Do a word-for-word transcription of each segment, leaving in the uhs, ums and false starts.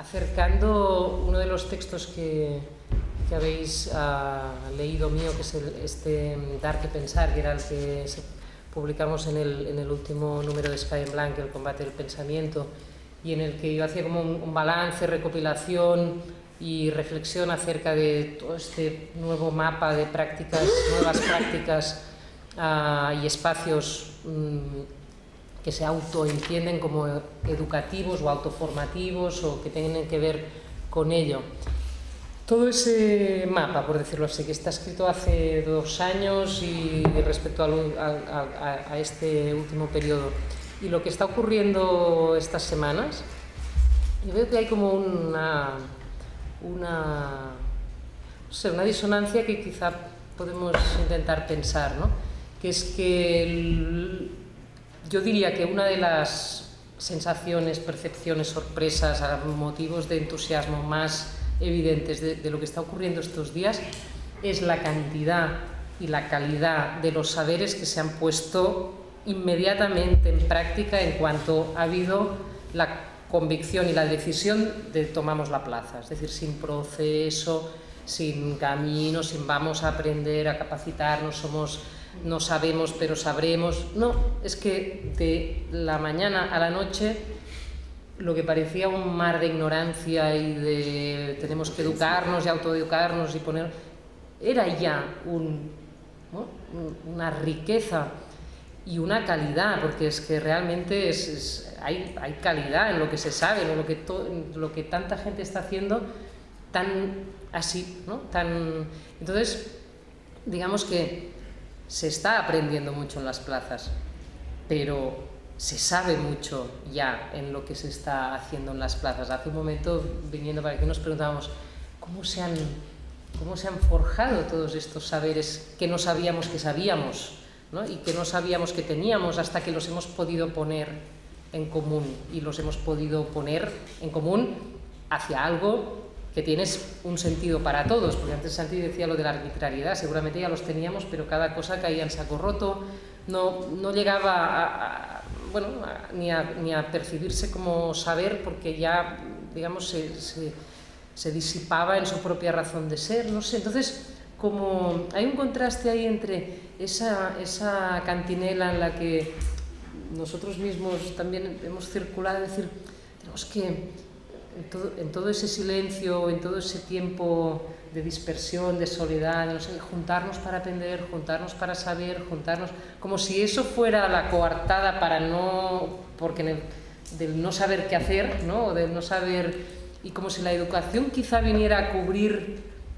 acercando uno de los textos que, que habéis uh, leído mío, que es el, este Dar que pensar, que era el que se, publicamos en el, en el último número de Espai en Blanc, el combate del pensamiento, y en el que yo hacía como un, un balance, recopilación y reflexión acerca de todo este nuevo mapa de prácticas, nuevas prácticas uh, y espacios um, que se autoentienden como educativos o autoformativos o que tienen que ver con ello. Todo ese mapa, por decirlo así, que está escrito hace dos años y respecto a, a, a este último periodo, y lo que está ocurriendo estas semanas, yo veo que hay como una, una, no sé, una disonancia que quizá podemos intentar pensar, ¿no? Que es que el, yo diría que una de las sensaciones, percepciones, sorpresas, motivos de entusiasmo más evidentes de, de lo que está ocurriendo estos días es la cantidad y la calidad de los saberes que se han puesto inmediatamente en práctica en cuanto ha habido la convicción y la decisión de tomamos la plaza, es decir, sin proceso, sin camino, sin vamos a aprender, a capacitarnos, somos, no sabemos pero sabremos. No, es que de la mañana a la noche lo que parecía un mar de ignorancia y de tenemos que educarnos y autoeducarnos y poner, era ya un, ¿no? una riqueza y una calidad, porque es que realmente es, es, hay, hay calidad en lo que se sabe, en lo que, to, en lo que tanta gente está haciendo tan así, ¿no? Tan, entonces, digamos que se está aprendiendo mucho en las plazas, pero se sabe mucho ya en lo que se está haciendo en las plazas. Hace un momento, viniendo para aquí, nos preguntábamos cómo se han, cómo se han forjado todos estos saberes que no sabíamos que sabíamos, ¿no? Y que no sabíamos que teníamos hasta que los hemos podido poner en común, y los hemos podido poner en común hacia algo que tiene un sentido para todos, porque antes Santi decía lo de la arbitrariedad, seguramente ya los teníamos, pero cada cosa caía en saco roto, no, no llegaba a, a, bueno, a, ni, a, ni a percibirse como saber, porque ya, digamos, se, se, se disipaba en su propia razón de ser, no sé. Entonces, como hay un contraste ahí entre esa, esa cantinela en la que nosotros mismos también hemos circulado, es decir, tenemos que En todo, en todo ese silencio, en todo ese tiempo de dispersión, de soledad, no sé, juntarnos para aprender, juntarnos para saber, juntarnos, como si eso fuera la coartada para no, porque en el, del no saber qué hacer, ¿no? O del no saber, y como si la educación quizá viniera a cubrir,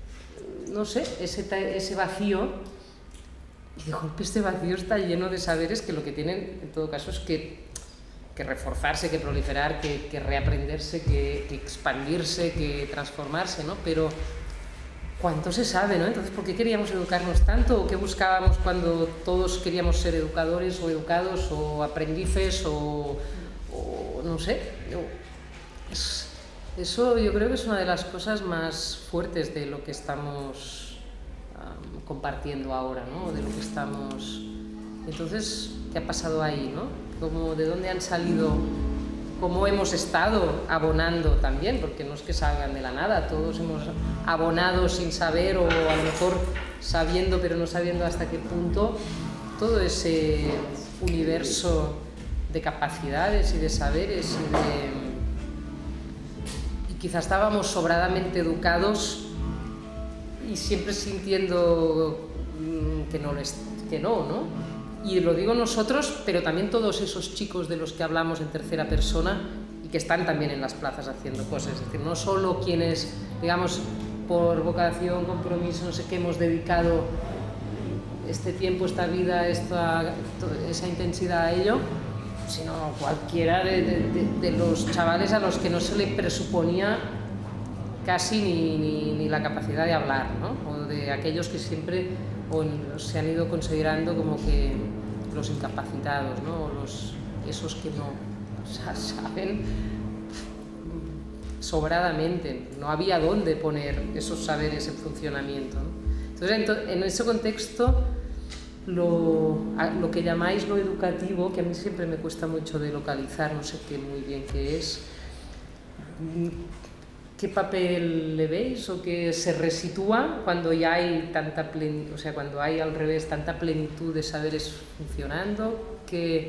no sé, ese, ese vacío, y de golpe este vacío está lleno de saberes que lo que tienen, en todo caso, es que que reforzarse, que proliferar, que, que reaprenderse, que, que expandirse, que transformarse, ¿no? Pero ¿cuánto se sabe, ¿no? Entonces, ¿por qué queríamos educarnos tanto? ¿O qué buscábamos cuando todos queríamos ser educadores o educados o aprendices o, o no sé? Es, eso yo creo que es una de las cosas más fuertes de lo que estamos um, compartiendo ahora, ¿no? De lo que estamos... Entonces, ¿qué ha pasado ahí, no? Como de dónde han salido, cómo hemos estado abonando también, porque no es que salgan de la nada, todos hemos abonado sin saber o a lo mejor sabiendo pero no sabiendo hasta qué punto, todo ese universo de capacidades y de saberes y de... y quizás estábamos sobradamente educados y siempre sintiendo que no, les... que no, ¿no? Y lo digo nosotros, pero también todos esos chicos de los que hablamos en tercera persona y que están también en las plazas haciendo cosas. Es decir, no solo quienes, digamos, por vocación, compromiso, no sé qué, hemos dedicado este tiempo, esta vida, esta, esa intensidad a ello, sino cualquiera de, de, de, de los chavales a los que no se le presuponía casi ni, ni, ni la capacidad de hablar, ¿no? O de aquellos que siempre o se han ido considerando como que los incapacitados, ¿no? O los, esos que no, o sea, saben sobradamente, no había dónde poner esos saberes en funcionamiento, ¿no? Entonces, en ese contexto, lo, lo que llamáis lo educativo, que a mí siempre me cuesta mucho de localizar, no sé qué muy bien qué es, ¿qué papel le veis o que se resitúa cuando ya hay tanta plenitud, o sea, cuando hay al revés tanta plenitud de saberes funcionando? ¿Qué,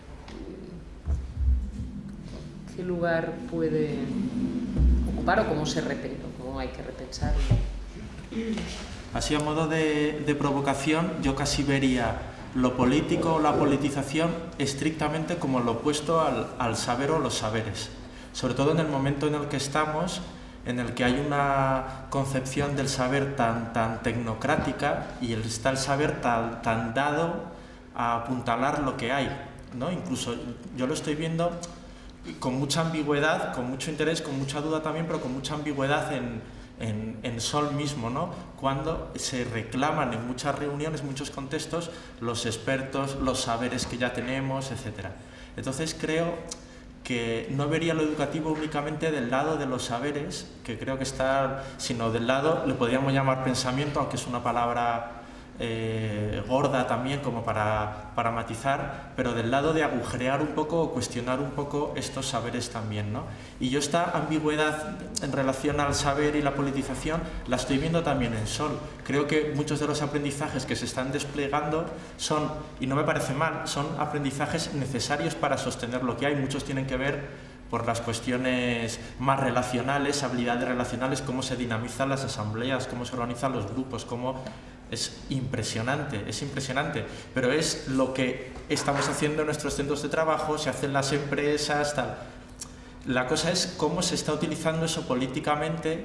qué lugar puede ocupar o cómo, se repen, o cómo hay que repensarlo? Así, a modo de, de provocación, yo casi vería lo político o la politización estrictamente como lo opuesto al, al saber o los saberes. Sobre todo en el momento en el que estamos, en el que hay una concepción del saber tan, tan tecnocrática y está el saber tan, tan dado a apuntalar lo que hay, ¿no? Incluso yo lo estoy viendo con mucha ambigüedad, con mucho interés, con mucha duda también, pero con mucha ambigüedad en, en, en Sol mismo, ¿no? Cuando se reclaman en muchas reuniones, en muchos contextos, los expertos, los saberes que ya tenemos, etcétera. Entonces creo que no vería lo educativo únicamente del lado de los saberes, que creo que está, sino del lado, le podríamos llamar pensamiento, aunque es una palabra eh, gorda también como para, para matizar, pero del lado de agujerear un poco o cuestionar un poco estos saberes también, ¿no? Y yo esta ambigüedad en relación al saber y la politización la estoy viendo también en Sol. Creo que muchos de los aprendizajes que se están desplegando son, y no me parece mal, son aprendizajes necesarios para sostener lo que hay. Muchos tienen que ver por las cuestiones más relacionales, habilidades relacionales, cómo se dinamizan las asambleas, cómo se organizan los grupos, cómo... Es impresionante, es impresionante, pero es lo que estamos haciendo en nuestros centros de trabajo, se hacen las empresas, tal. La cosa es cómo se está utilizando eso políticamente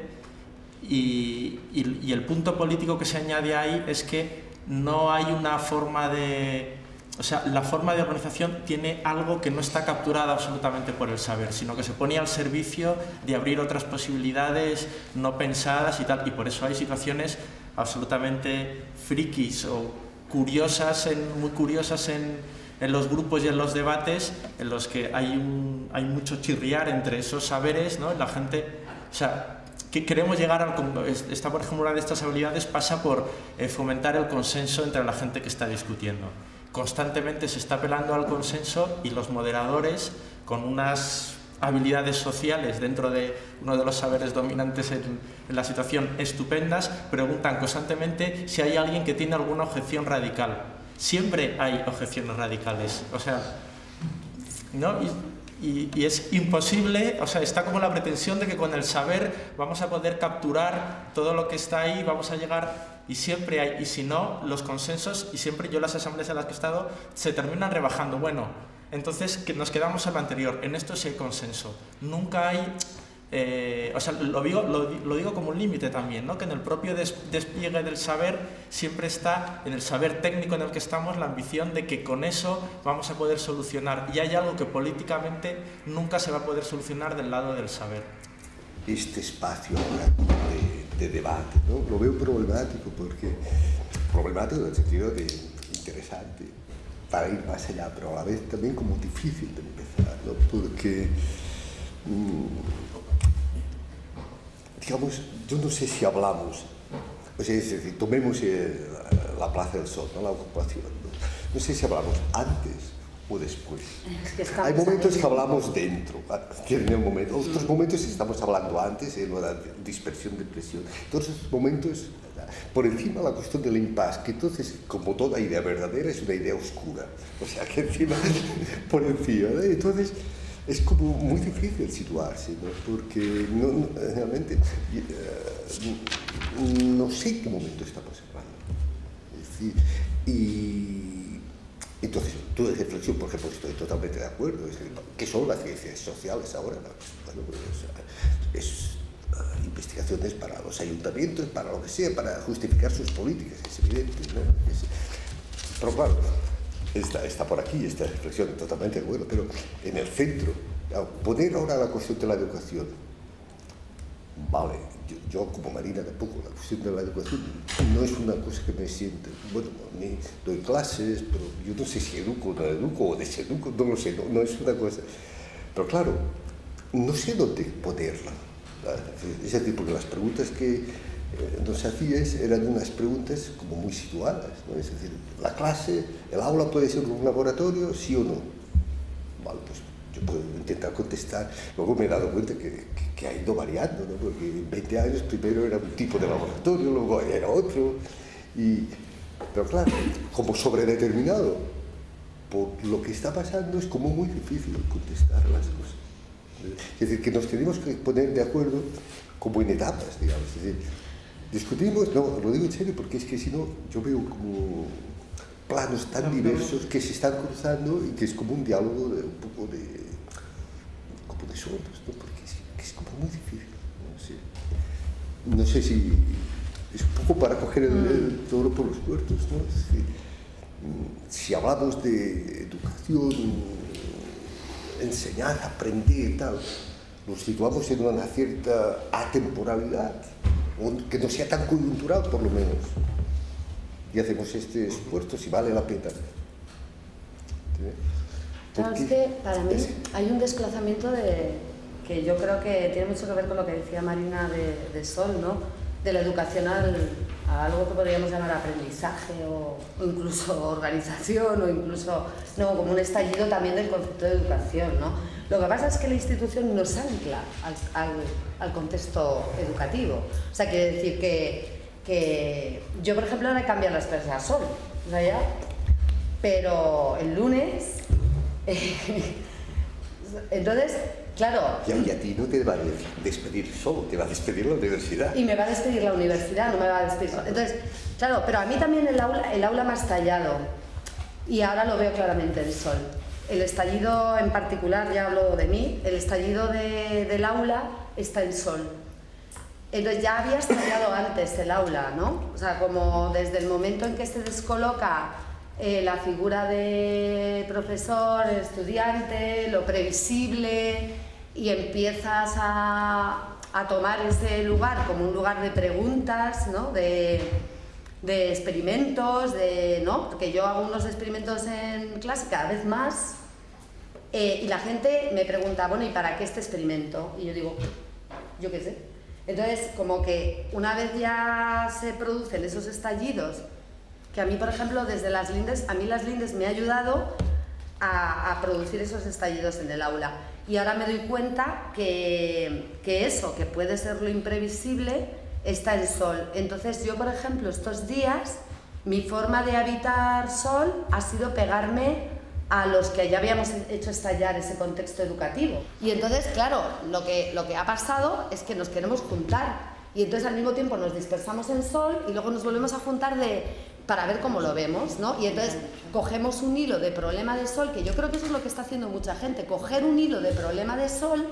y, y, y el punto político que se añade ahí es que no hay una forma de... O sea, la forma de organización tiene algo que no está capturada absolutamente por el saber, sino que se pone al servicio de abrir otras posibilidades no pensadas y tal, y por eso hay situaciones absolutamente frikis o curiosas, en, muy curiosas en, en los grupos y en los debates, en los que hay, un, hay mucho chirriar entre esos saberes, ¿no? La gente, o sea, que queremos llegar al... Esta, por ejemplo, una de estas habilidades pasa por eh, fomentar el consenso entre la gente que está discutiendo. Constantemente se está apelando al consenso y los moderadores, con unas habilidades sociales dentro de uno de los saberes dominantes en, en la situación estupendas, preguntan constantemente si hay alguien que tiene alguna objeción radical. Siempre hay objeciones radicales, o sea, ¿no? Y, y, y es imposible, o sea, está como la pretensión de que con el saber vamos a poder capturar todo lo que está ahí, vamos a llegar... Y siempre hay, y si no, los consensos, y siempre yo las asambleas en las que he estado, se terminan rebajando. Bueno, entonces que nos quedamos en lo anterior, en esto sí hay consenso. Nunca hay, eh, o sea, lo digo, lo, lo digo como un límite también, ¿no? Que en el propio des, despliegue del saber siempre está, en el saber técnico en el que estamos, la ambición de que con eso vamos a poder solucionar. Y hay algo que políticamente nunca se va a poder solucionar del lado del saber. Este espacio de... de debate, ¿no? Lo veo problemático porque problemático en el sentido de interesante para ir más allá, pero a la vez también como difícil de empezar, ¿no? Porque mmm, digamos, yo no sé si hablamos, o sea, es decir, tomemos eh, la Plaza del Sol, ¿no? La ocupación, ¿no? No sé si hablamos antes o después. Es que hay momentos que hablamos dentro, en el momento, otros momentos estamos hablando antes, en una dispersión de presión. Todos esos momentos, por encima la cuestión del impasse, que entonces, como toda idea verdadera, es una idea oscura. O sea, que encima, por encima, ¿no? Entonces, es como muy difícil situarse, ¿no? Porque no, no, realmente uh, no sé qué momento estamos hablando. Es decir, y entonces, tu reflexión, por ejemplo, estoy totalmente de acuerdo. Es decir, ¿qué son las ciencias sociales ahora? Bueno, pues, es uh, investigaciones para los ayuntamientos, para lo que sea, para justificar sus políticas, es evidente, ¿no? Es, pero claro, está, está por aquí esta reflexión, totalmente de acuerdo, pero en el centro, poner ahora la cuestión de la educación, vale, yo, yo como Marina tampoco, la cuestión de la educación no es una cosa que me siente, bueno, ni doy clases, pero yo no sé si educo o no educo, o deseduco, no lo sé, no, no es una cosa, pero claro, no sé dónde ponerla, es decir, porque las preguntas que eh, nos hacías eran unas preguntas como muy situadas, ¿no? Es decir, la clase, el aula puede ser un laboratorio, sí o no, vale, pues yo puedo intentar contestar, luego me he dado cuenta que, que, que ha ido variando, ¿no? Porque en veinte años primero era un tipo de laboratorio, luego era otro, y, pero claro, como sobredeterminado por lo que está pasando es como muy difícil contestar las cosas. Es decir, que nos tenemos que poner de acuerdo como en etapas, digamos. Es decir, discutimos, no, lo digo en serio, porque es que si no, yo veo como planos tan diversos que se están cruzando y que es como un diálogo de un poco de, como de sordos, ¿no? Porque es, que es como muy difícil. No sé, no sé si es un poco para coger el, el toro por los puertos, ¿no? Es decir, si hablamos de educación, enseñar, aprender y tal, nos situamos en una cierta atemporalidad, que no sea tan coyuntural por lo menos, y hacemos este esfuerzo si vale la pena. Claro, es que para mí hay un desplazamiento de, que yo creo que tiene mucho que ver con lo que decía Marina de, de Sol, ¿no? De la educación al, a algo que podríamos llamar aprendizaje o, o incluso organización o incluso no, como un estallido también del concepto de educación, ¿no? Lo que pasa es que la institución nos ancla al, al, al contexto educativo. O sea, quiere decir que, que yo, por ejemplo, ahora he cambiado las clases a Sol, o sea, ya, pero el lunes, eh, entonces, claro... Y a ti no te va a despedir Sol, te va a despedir la universidad. Y me va a despedir la universidad, no me va a despedir... Entonces, claro, pero a mí también el aula, el aula me ha estallado, y ahora lo veo claramente en Sol. El estallido en particular, ya hablo de mí, el estallido de, del aula está en Sol. Entonces ya había estallado antes el aula, ¿no? O sea, como desde el momento en que se descoloca eh, la figura de profesor, estudiante, lo previsible, y empiezas a, a tomar ese lugar como un lugar de preguntas, ¿no? De, de experimentos, de, ¿no? Porque yo hago unos experimentos en clase cada vez más, eh, y la gente me pregunta, bueno, ¿y para qué este experimento? Y yo digo, yo qué sé. Entonces, como que una vez ya se producen esos estallidos, que a mí, por ejemplo, desde las Lindes, a mí las Lindes me ha ayudado a, a producir esos estallidos en el aula. Y ahora me doy cuenta que, que eso, que puede ser lo imprevisible, está en Sol. Entonces yo, por ejemplo, estos días, mi forma de habitar Sol ha sido pegarme a los que ya habíamos hecho estallar ese contexto educativo. Y entonces, claro, lo que, lo que ha pasado es que nos queremos juntar y entonces al mismo tiempo nos dispersamos en Sol y luego nos volvemos a juntar de, para ver cómo lo vemos, ¿no? Y entonces cogemos un hilo de problema de Sol, que yo creo que eso es lo que está haciendo mucha gente, coger un hilo de problema de Sol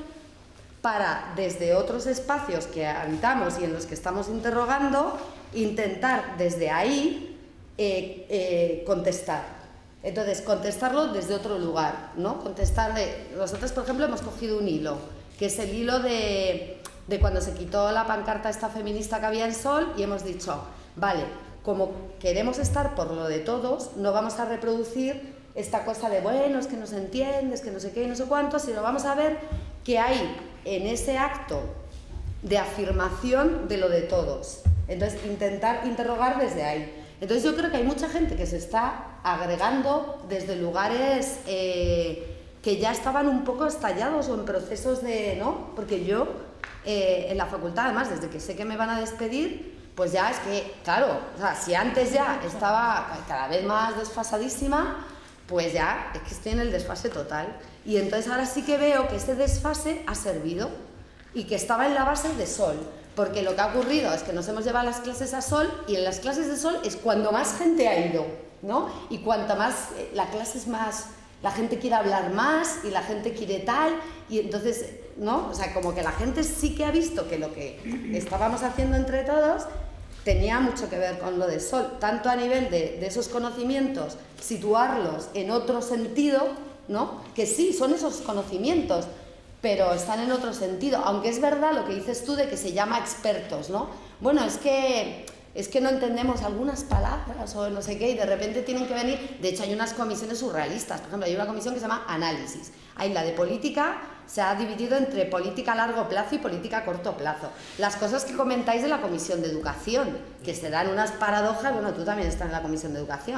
para, desde otros espacios que habitamos y en los que estamos interrogando, intentar desde ahí eh, eh, contestar. Entonces, contestarlo desde otro lugar, ¿no? Contestarle... Nosotros, por ejemplo, hemos cogido un hilo, que es el hilo de, de cuando se quitó la pancarta esta feminista que había en Sol y hemos dicho, vale, como queremos estar por lo de todos, no vamos a reproducir esta cosa de, bueno, es que no se entiende, es que no sé qué y no sé cuánto, sino vamos a ver qué hay en ese acto de afirmación de lo de todos. Entonces, intentar interrogar desde ahí. Entonces yo creo que hay mucha gente que se está agregando desde lugares eh, que ya estaban un poco estallados o en procesos de, ¿no? Porque yo eh, en la facultad, además, desde que sé que me van a despedir, pues ya es que, claro, o sea, si antes ya estaba cada vez más desfasadísima, pues ya es que estoy en el desfase total. Y entonces ahora sí que veo que ese desfase ha servido y que estaba en la base de Sol. Porque lo que ha ocurrido es que nos hemos llevado las clases a Sol y en las clases de Sol es cuando más gente ha ido, ¿no? Y cuanto más, la clase es más, la gente quiere hablar más y la gente quiere tal y entonces, ¿no? O sea, como que la gente sí que ha visto que lo que estábamos haciendo entre todos tenía mucho que ver con lo de Sol, tanto a nivel de, de esos conocimientos, situarlos en otro sentido, ¿no? Que sí, son esos conocimientos, pero están en otro sentido, aunque es verdad lo que dices tú de que se llama expertos, ¿no? Bueno, es que, es que no entendemos algunas palabras o no sé qué y de repente tienen que venir, de hecho hay unas comisiones surrealistas, por ejemplo hay una comisión que se llama análisis, hay la de política, se ha dividido entre política a largo plazo y política a corto plazo. Las cosas que comentáis de la comisión de educación, que se dan unas paradojas, bueno, tú también estás en la comisión de educación,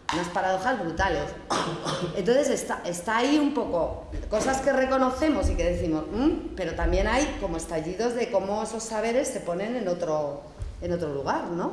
unas paradojas brutales. Entonces está, está ahí un poco cosas que reconocemos y que decimos, mmm, pero también hay como estallidos de cómo esos saberes se ponen en otro, en otro lugar, ¿no?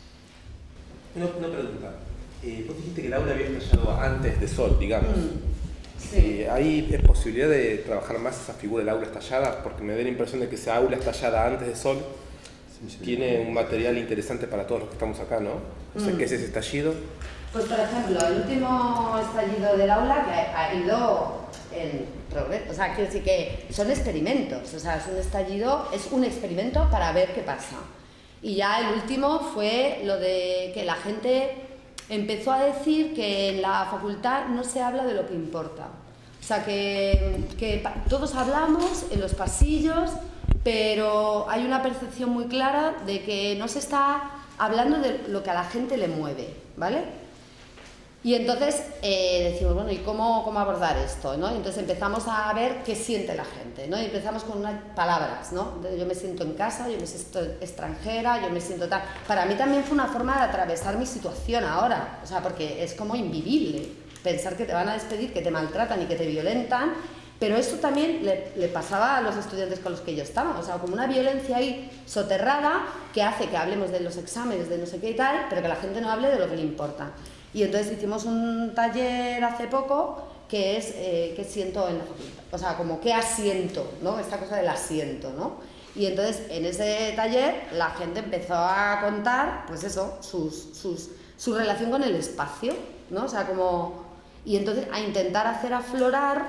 Una, una pregunta. Eh, vos dijiste que el aula había estallado antes de Sol, digamos. Mm, sí. Eh, ¿Hay posibilidad de trabajar más esa figura del aula estallada? Porque me da la impresión de que esa aula estallada antes de Sol sí, sí, tiene un material interesante para todos los que estamos acá, ¿no? O sea, mm. ¿qué es ese estallido? Pues, por ejemplo, el último estallido del aula que ha, ha ido en progreso, o sea, quiero decir que son experimentos, o sea, es un estallido, es un experimento para ver qué pasa. Y ya el último fue lo de que la gente empezó a decir que en la facultad no se habla de lo que importa. O sea, que, que todos hablamos en los pasillos, pero hay una percepción muy clara de que no se está hablando de lo que a la gente le mueve, ¿vale? Y entonces eh, decimos, bueno, ¿y cómo, cómo abordar esto? ¿no? Y entonces empezamos a ver qué siente la gente, ¿no? Y empezamos con unas palabras, ¿no? Yo me siento en casa, yo me siento extranjera, yo me siento tal... Para mí también fue una forma de atravesar mi situación ahora, o sea, porque es como invivible pensar que te van a despedir, que te maltratan y que te violentan, pero esto también le, le pasaba a los estudiantes con los que yo estaba, o sea, como una violencia ahí soterrada que hace que hablemos de los exámenes, de no sé qué y tal, pero que la gente no hable de lo que le importa. Y entonces hicimos un taller hace poco que es eh, qué siento en la facultad, o sea, como qué asiento, ¿no? Esta cosa del asiento, ¿no? Y entonces en ese taller la gente empezó a contar, pues eso, sus, sus, su relación con el espacio, ¿no? O sea, como... Y entonces a intentar hacer aflorar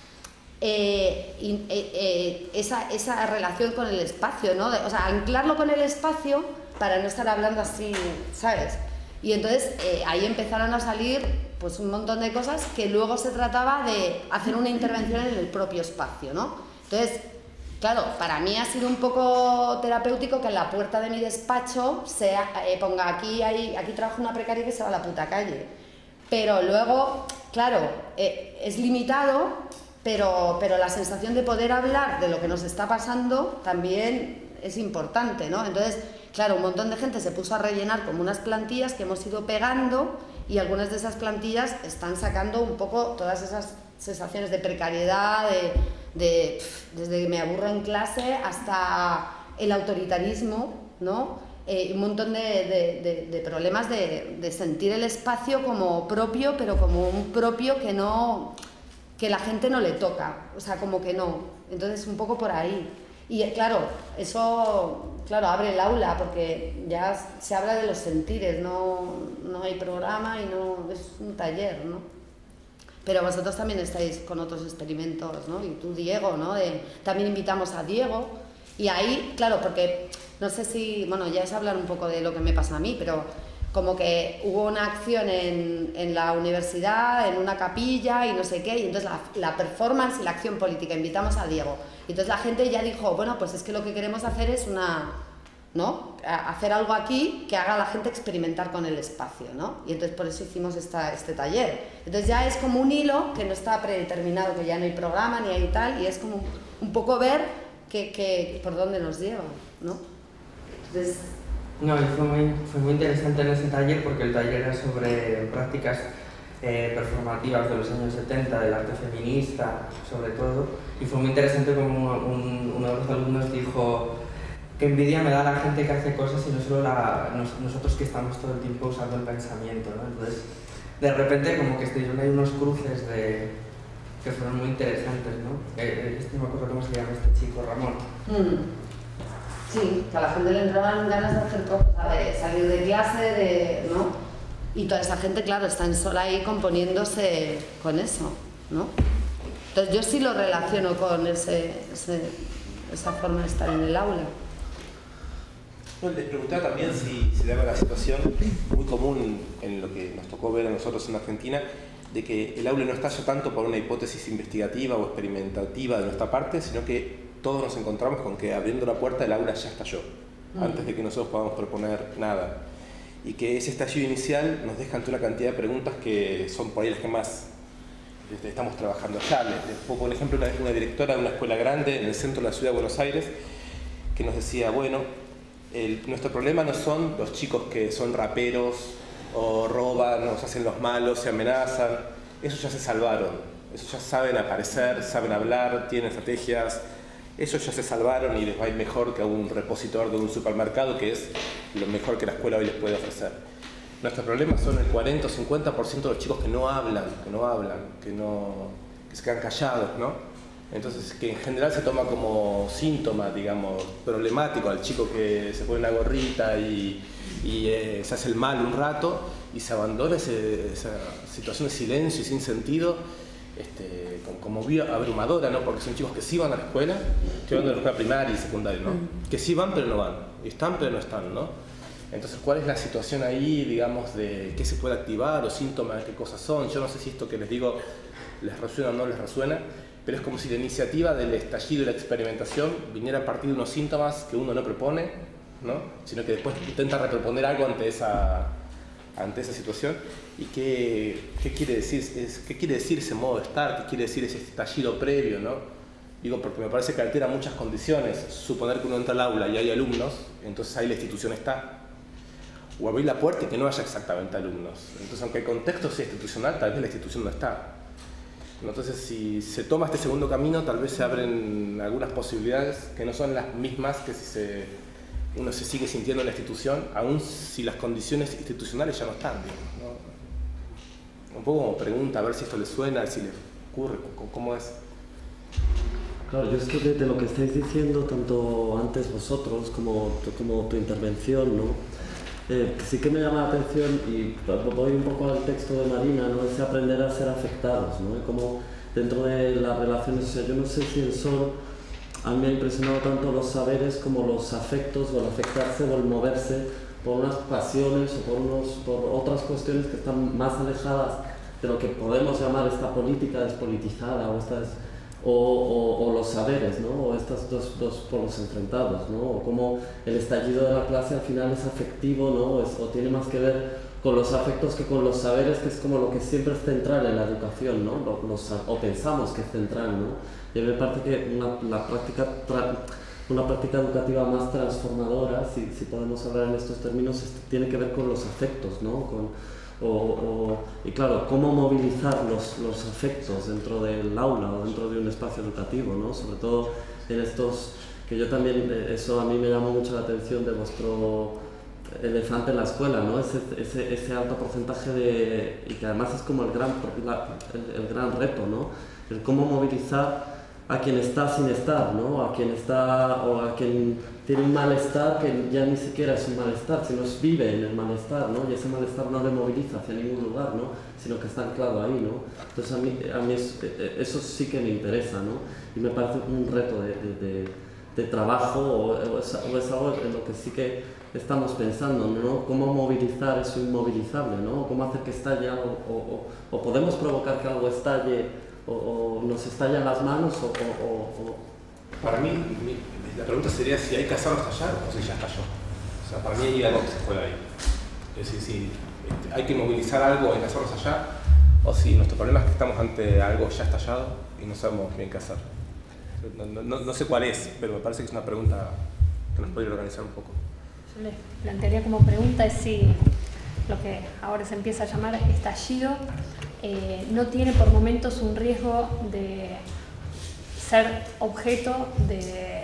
eh, eh, eh, esa, esa relación con el espacio, ¿no? De, o sea, anclarlo con el espacio para no estar hablando así, ¿sabes? Y entonces eh, ahí empezaron a salir pues un montón de cosas que luego se trataba de hacer una intervención en el propio espacio, ¿no? Entonces, claro, para mí ha sido un poco terapéutico que en la puerta de mi despacho se eh, ponga aquí, hay, aquí trabaja una precaria que se va a la puta calle. Pero luego, claro, eh, es limitado, pero, pero la sensación de poder hablar de lo que nos está pasando también es importante, ¿no? Entonces, claro, un montón de gente se puso a rellenar como unas plantillas que hemos ido pegando y algunas de esas plantillas están sacando un poco todas esas sensaciones de precariedad, de, de pff, desde que me aburro en clase hasta el autoritarismo, ¿no? Eh, un montón de, de, de, de problemas de, de sentir el espacio como propio, pero como un propio que no, que la gente no le toca, o sea, como que no. Entonces, un poco por ahí. Y claro, eso claro, abre el aula porque ya se habla de los sentires, no, no hay programa y no es un taller, ¿no? Pero vosotros también estáis con otros experimentos, ¿no? Y tú, Diego, ¿no? De, también invitamos a Diego y ahí, claro, porque no sé si, bueno, ya es hablar un poco de lo que me pasa a mí, pero como que hubo una acción en, en la universidad, en una capilla y no sé qué, y entonces la, la performance y la acción política, invitamos a Diego. Y entonces la gente ya dijo, bueno, pues es que lo que queremos hacer es una, ¿no? Hacer algo aquí que haga a la gente experimentar con el espacio, ¿no? Y entonces por eso hicimos esta, este taller. Entonces ya es como un hilo que no está predeterminado, que ya no hay programa ni hay tal, y es como un poco ver que, que, por dónde nos lleva, ¿no? Entonces... No, y fue muy, fue muy interesante en ese taller porque el taller era sobre prácticas eh, performativas de los años setenta, del arte feminista, sobre todo, y fue muy interesante como un, uno de los alumnos dijo que envidia me da la gente que hace cosas y no solo la, nos, nosotros que estamos todo el tiempo usando el pensamiento, ¿no? Entonces, de repente como que estuvieron ahí unos cruces de, que fueron muy interesantes, ¿no? Eh, este no me acuerdo cómo se llama este chico, Ramón. Mm. Sí, que a la gente le entraban ganas de hacer cosas, de salir de clase, de, ¿no? Y toda esa gente, claro, está en sola ahí componiéndose con eso, ¿no? Entonces yo sí lo relaciono con ese, ese, esa forma de estar en el aula. No, les preguntaba también si se daba la situación muy común en lo que nos tocó ver a nosotros en Argentina, de que el aula no estalla tanto por una hipótesis investigativa o experimentativa de nuestra parte, sino que todos nos encontramos con que abriendo la puerta el aula ya estalló, mm. antes de que nosotros podamos proponer nada. Y que ese estallido inicial nos deja ante una cantidad de preguntas que son por ahí las que más estamos trabajando allá. Les pongo un ejemplo, una, una directora de una escuela grande en el centro de la ciudad de Buenos Aires, que nos decía, bueno, el, nuestro problema no son los chicos que son raperos o roban, o se hacen los malos, se amenazan. Esos ya se salvaron, esos ya saben aparecer, saben hablar, tienen estrategias. Esos ya se salvaron y les va a ir mejor que a un repositor de un supermercado, que es lo mejor que la escuela hoy les puede ofrecer. Nuestros problemas son el cuarenta o cincuenta por ciento de los chicos que no hablan, que no hablan, que, no, que se quedan callados, ¿no? Entonces, que en general se toma como síntoma, digamos, problemático al chico que se pone una gorrita y, y eh, se hace el mal un rato y se abandona ese, esa situación de silencio y sin sentido, este, como, como abrumadora, ¿no? Porque son chicos que sí van a la escuela, estoy hablando de la escuela primaria y secundaria, ¿no? Que sí van pero no van, y están pero no están, ¿no? Entonces, ¿cuál es la situación ahí, digamos, de qué se puede activar o síntomas, qué cosas son? Yo no sé si esto que les digo les resuena o no les resuena, pero es como si la iniciativa del estallido y la experimentación viniera a partir de unos síntomas que uno no propone, ¿no? Sino que después intenta reproponer algo ante esa, ante esa situación. ¿Y qué, qué, quiere decir, es, qué quiere decir ese modo de estar? ¿Qué quiere decir ese estallido previo, ¿no? Digo, porque me parece que altera muchas condiciones. Suponer que uno entra al aula y hay alumnos, entonces ahí la institución está. O abrir la puerta y que no haya exactamente alumnos. Entonces, aunque el contexto sea institucional, tal vez la institución no está. Entonces, si se toma este segundo camino, tal vez se abren algunas posibilidades que no son las mismas que si se, uno se sigue sintiendo en la institución, aun si las condiciones institucionales ya no están, digamos, ¿no? Un poco como pregunta, a ver si esto les suena, si les ocurre, cómo es. Claro, yo es que de lo que estáis diciendo, tanto antes vosotros como, como tu intervención, ¿no? Eh, sí que me llama la atención, y voy un poco al texto de Marina, ¿no? Ese aprender a ser afectados, ¿no? Como dentro de las relaciones, o sea, yo no sé si en Sol a mí me ha impresionado tanto los saberes como los afectos, o el afectarse o el moverse por unas pasiones o por, unos, por otras cuestiones que están más alejadas de lo que podemos llamar esta política despolitizada o estas... O, o, o los saberes, ¿no? O estos dos, dos polos enfrentados, ¿no? O como el estallido de la clase al final es afectivo, ¿no? O, es, o tiene más que ver con los afectos que con los saberes, que es como lo que siempre es central en la educación, ¿no? Los, o pensamos que es central, ¿no? Y a mí me parece que una, la práctica, una práctica educativa más transformadora, si, si podemos hablar en estos términos, es, tiene que ver con los afectos, ¿no? Con, O, o, y claro, cómo movilizar los, los afectos dentro del aula o dentro de un espacio educativo, ¿no? Sobre todo en estos, que yo también, eso a mí me llamó mucho la atención de vuestro elefante en la escuela, ¿no? Ese, ese, ese alto porcentaje de, y que además es como el gran, la, el, el gran reto, ¿no? El cómo movilizar a quien está sin estar, ¿no? A quien está, o a quien tiene un malestar que ya ni siquiera es un malestar, sino es vive en el malestar, ¿no? Y ese malestar no le moviliza hacia ningún lugar, ¿no? Sino que está anclado ahí, ¿no? Entonces a mí, a mí es, eso sí que me interesa, ¿no? Y me parece un reto de, de, de, de trabajo, o, o, es, o es algo en lo que sí que estamos pensando, ¿no? Cómo movilizar eso inmovilizable, ¿no? Cómo hacer que estalle algo, o, o, o podemos provocar que algo estalle, o, o nos estallan las manos, o... o, o Para mí, mi, la pregunta sería si hay que hacerlo estallar o si ya estalló. O sea, para mí hay algo que se puede ahí. Es decir, si este, hay que movilizar algo, hay que hacerlo estallar, o si nuestro problema es que estamos ante algo ya estallado y no sabemos bien qué hacer. No, no, no sé cuál es, pero me parece que es una pregunta que nos podría organizar un poco. Yo les plantearía como pregunta es si lo que ahora se empieza a llamar estallido eh, no tiene por momentos un riesgo de ser objeto de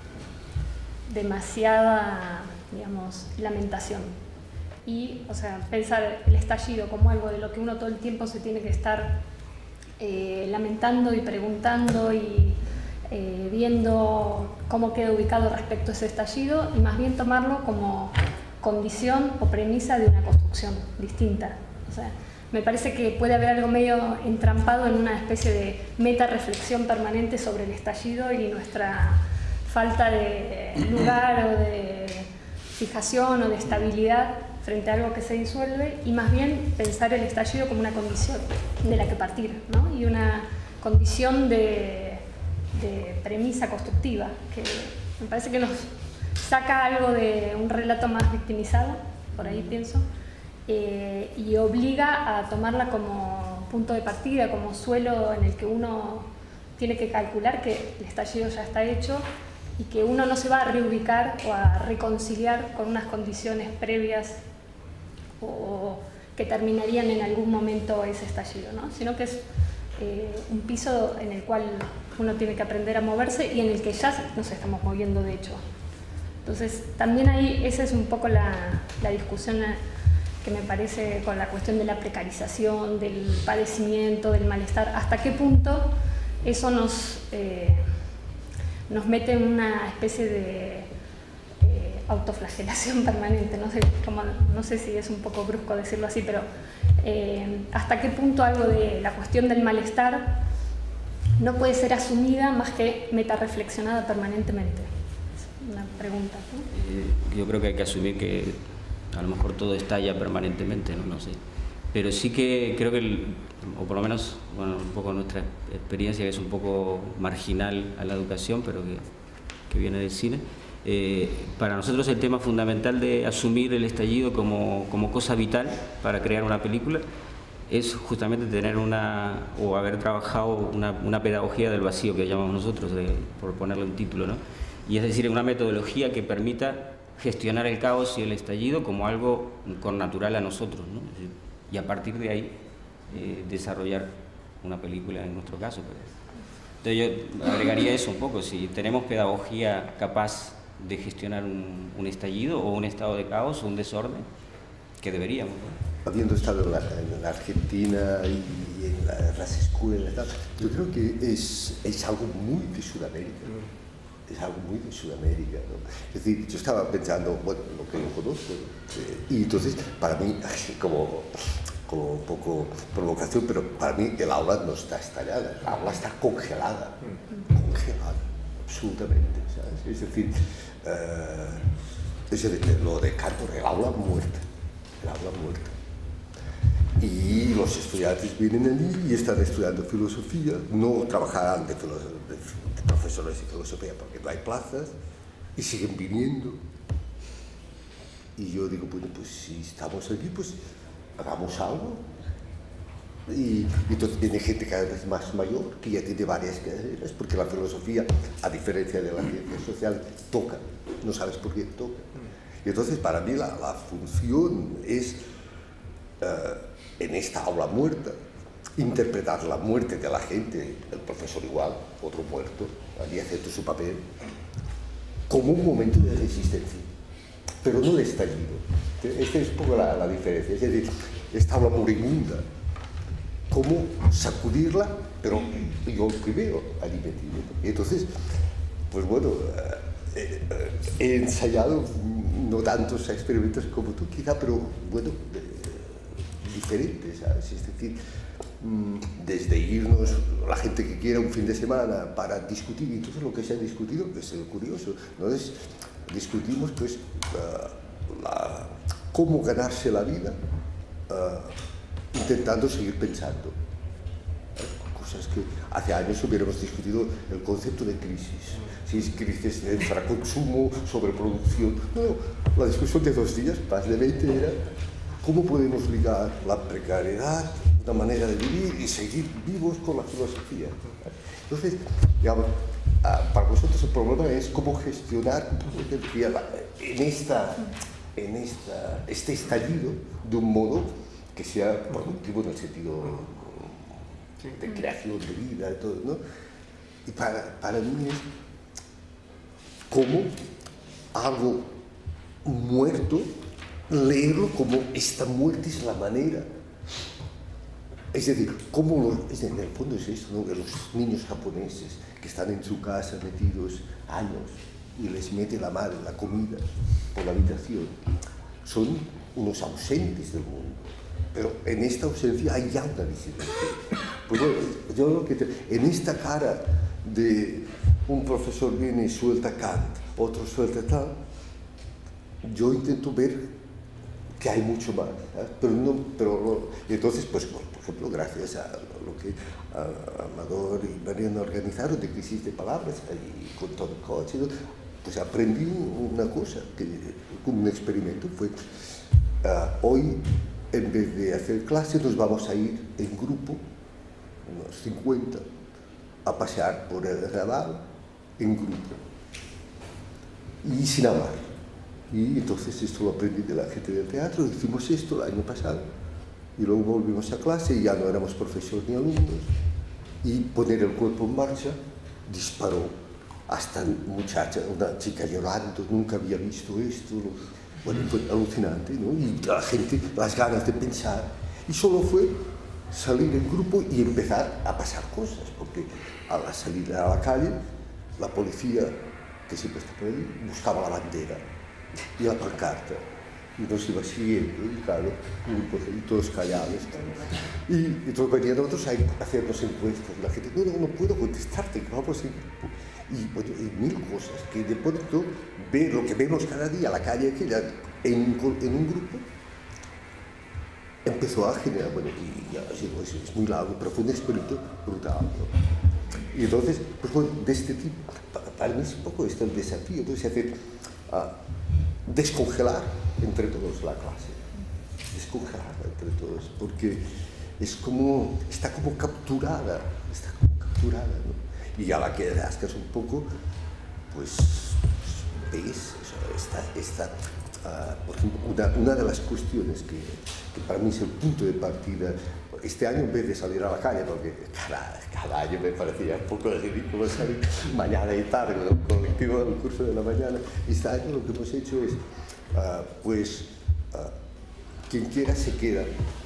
demasiada, digamos, lamentación. Y, o sea, pensar el estallido como algo de lo que uno todo el tiempo se tiene que estar eh, lamentando y preguntando y eh, viendo cómo queda ubicado respecto a ese estallido, y más bien tomarlo como condición o premisa de una construcción distinta. O sea, me parece que puede haber algo medio entrampado en una especie de meta-reflexión permanente sobre el estallido y nuestra falta de lugar o de fijación o de estabilidad frente a algo que se disuelve, y más bien pensar el estallido como una condición de la que partir, ¿no? Y una condición de, de premisa constructiva, que me parece que nos saca algo de un relato más victimizado, por ahí pienso, Eh, y obliga a tomarla como punto de partida, como suelo en el que uno tiene que calcular que el estallido ya está hecho y que uno no se va a reubicar o a reconciliar con unas condiciones previas o que terminarían en algún momento ese estallido, ¿no? Sino que es eh, un piso en el cual uno tiene que aprender a moverse y en el que ya nos estamos moviendo, de hecho. Entonces, también ahí esa es un poco la, la discusión que me parece con la cuestión de la precarización, del padecimiento, del malestar, hasta qué punto eso nos, eh, nos mete en una especie de eh, autoflagelación permanente. No sé, como, no sé si es un poco brusco decirlo así, pero eh, hasta qué punto algo de la cuestión del malestar no puede ser asumida más que metarreflexionada permanentemente. Es una pregunta, ¿no? Eh, yo creo que hay que asumir que a lo mejor todo estalla permanentemente, no, no sé. Pero sí que creo que, el, o por lo menos, bueno, un poco nuestra experiencia, que es un poco marginal a la educación, pero que, que viene del cine, eh, para nosotros el tema fundamental de asumir el estallido como, como cosa vital para crear una película es justamente tener una, o haber trabajado una, una pedagogía del vacío, que llamamos nosotros, de, por ponerle un título, ¿no? Y es decir, una metodología que permita gestionar el caos y el estallido como algo connatural a nosotros, ¿no? Y a partir de ahí eh, desarrollar una película en nuestro caso. Entonces yo agregaría eso un poco, si tenemos pedagogía capaz de gestionar un, un estallido o un estado de caos o un desorden, que deberíamos, ¿no? Habiendo estado en la, en la Argentina y en la, las escuelas, yo creo que es, es algo muy de Sudamérica. Es algo muy de Sudamérica, ¿no? Es decir, yo estaba pensando, bueno, lo que yo conozco, eh, y entonces, para mí, como, como un poco provocación, pero para mí el aula no está estallada, el aula está congelada, congelada, absolutamente, ¿sabes? Es decir, eh, es decir, lo de Cantor, el aula muerta, el aula muerta. Y los estudiantes vienen allí y están estudiando filosofía, no trabajarán de filosofía, profesores de filosofía porque no hay plazas y siguen viniendo. Y yo digo, bueno, pues si estamos aquí, pues hagamos algo. Y, y entonces viene gente cada vez más mayor que ya tiene varias carreras, porque la filosofía, a diferencia de la ciencia social, toca, no sabes por qué toca. Y entonces para mí la, la función es, uh, en esta aula muerta, interpretar la muerte de la gente, el profesor igual, otro muerto, allí haciendo su papel, como un momento de resistencia, pero no de estallido. Esta es un poco la, la diferencia, es decir, esta aula moribunda, cómo sacudirla, pero yo primero allí metido. Y entonces, pues bueno, eh, eh, he ensayado no tantos experimentos como tú quizá, pero bueno, eh, diferentes, ¿sabes? Es decir, desde irnos, la gente que quiera un fin de semana para discutir, y entonces lo que se ha discutido, que es curioso, entonces discutimos pues uh, la, cómo ganarse la vida uh, intentando seguir pensando. ¿Eh? Cosas que hace años hubiéramos discutido el concepto de crisis, si es crisis de infraconsumo, sobreproducción. No, la discusión de dos días, más de veinte, era cómo podemos ligar la precariedad, una manera de vivir y seguir vivos con la filosofía. Entonces, digamos, para vosotros el problema es cómo gestionar en, esta, en esta, este estallido de un modo que sea productivo en el sentido de creación de vida y todo, ¿no? Y para, para mí es como algo muerto, leerlo como esta muerte es la manera. Es decir, cómo los, en el fondo es eso, ¿no? Los niños japoneses que están en su casa metidos años y les mete la madre la comida por la habitación, son unos ausentes del mundo. Pero en esta ausencia hay ya una disidencia. Pues bueno, yo lo que te, en esta cara de un profesor viene y suelta Kant, otro suelta tal, yo intento ver que hay mucho más, ¿sabes? Pero no, pero no, y entonces, pues, por, por ejemplo, gracias a lo que a, a Amador y Mariana organizaron de crisis de palabras, y con Tom Koch, pues aprendí una cosa, que, un experimento, fue, uh, hoy, en vez de hacer clase, nos vamos a ir en grupo, unos cincuenta, a pasear por el Raval, en grupo, y sin hablar. Y entonces esto lo aprendí de la gente del teatro, hicimos esto el año pasado, y luego volvimos a clase y ya no éramos profesores ni alumnos, y poner el cuerpo en marcha disparó hasta muchacha, una chica llorando, nunca había visto esto, bueno, fue alucinante, ¿no? Y la gente, las ganas de pensar, y solo fue salir en grupo y empezar a pasar cosas, porque a la salida a la calle, la policía, que siempre está por ahí, buscaba la bandera y la pancarta, y nos iba siguiendo, y claro, y todos callados. Y, y entonces venían otros a hacernos encuestas, y la gente, no, no, no puedo contestarte, que vamos en grupo. Y, bueno, y mil cosas, que de pronto ver lo que vemos cada día, la calle aquella, en, en un grupo, empezó a generar, bueno, y ya digo, es, es muy largo, pero fue un experimento brutal, ¿no? Y entonces, pues bueno, de este tipo, para, para mí es un poco este el desafío, entonces hacer, uh, descongelar entre todos la clase, descongelar entre todos, porque es como, está como capturada, está como capturada, ¿no? Y a la que rascas un poco, pues, pues ves, esta, esta uh, por ejemplo, una, una de las cuestiones que, que para mí es el punto de partida, este año en vez de salir a la calle, porque cada, cada año me parecía un poco ridículo salir mañana y tarde con el colectivo del curso de la mañana, este año lo que hemos hecho es, uh, pues, uh, quien quiera se queda.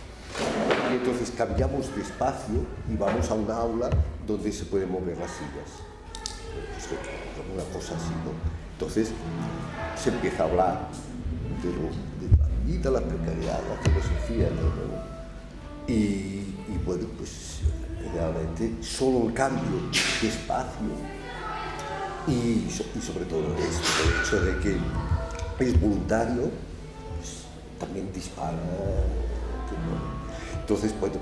Y entonces cambiamos de espacio y vamos a un aula donde se pueden mover las sillas. Pues, como una cosa así, ¿no? Entonces se empieza a hablar de, lo, de la vida, la precariedad, la filosofía, ¿no? Y, y bueno, pues realmente solo el cambio de espacio y, y sobre todo esto, el hecho de que es voluntario, pues, también dispara. ¿no? Entonces, bueno,